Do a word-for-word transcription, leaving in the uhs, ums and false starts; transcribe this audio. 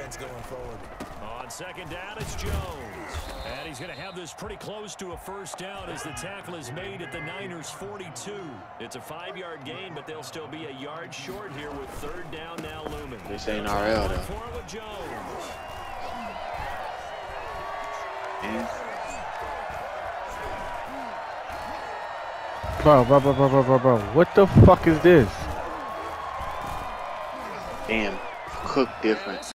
defense going forward. On second down, it's Jones. And he's going to have this pretty close to a first down as the tackle is made at the Niners' forty-two. It's a five-yard gain, but they'll still be a yard short here with third down now looming. This ain't R L, though. With Jones. Yeah. Bro, bro, bro, bro, bro, bro, bro. What the fuck is this? Damn. Cook different.